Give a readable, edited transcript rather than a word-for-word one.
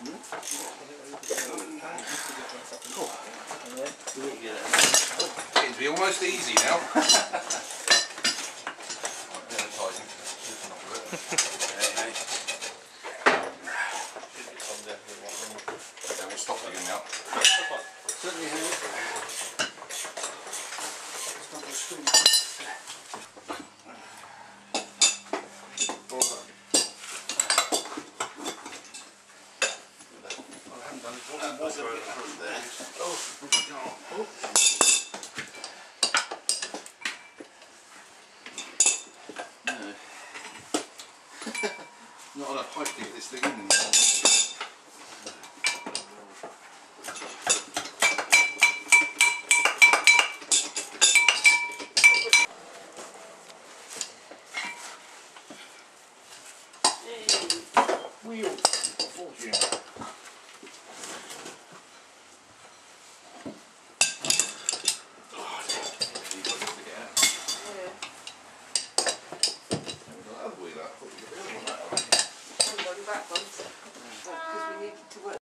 Seems to be almost easy now. We'll stop it again now. Certainly have. Not enough height to get this thing in. Wheel. Fortune.